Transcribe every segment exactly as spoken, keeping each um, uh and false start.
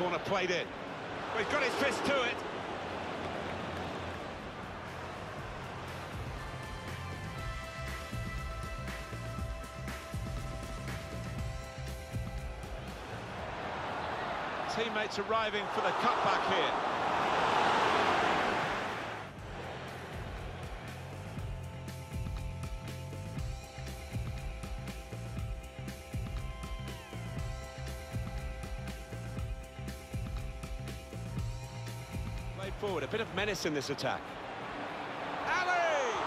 corner played in. Well, he's got his fist to it. Teammates arriving for the cutback here. Played forward, a bit of menace in this attack. Ali!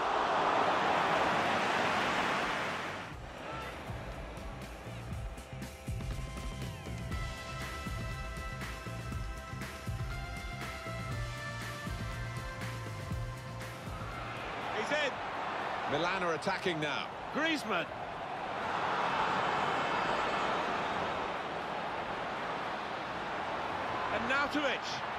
He's in. Milan are attacking now. Griezmann. And now to Arnautovic.